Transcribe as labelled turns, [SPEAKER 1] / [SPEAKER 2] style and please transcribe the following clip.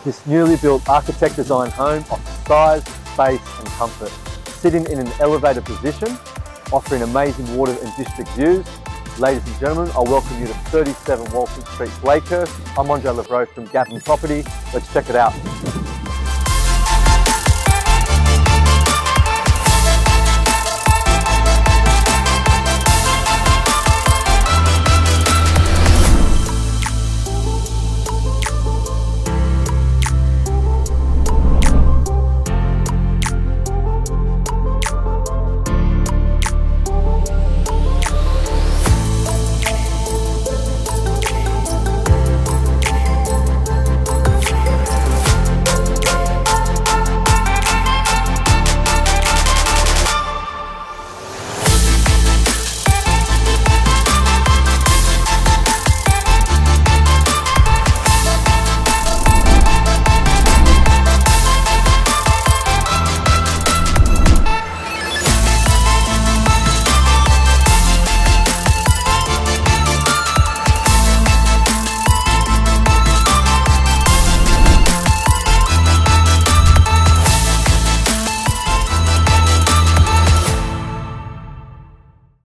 [SPEAKER 1] This newly built architect-designed home offers size, space and comfort. Sitting in an elevated position, offering amazing water and district views. Ladies and gentlemen, I welcome you to 37 Walton Street, Blakehurst. I'm Levrault from Gavin Property. Let's check it out.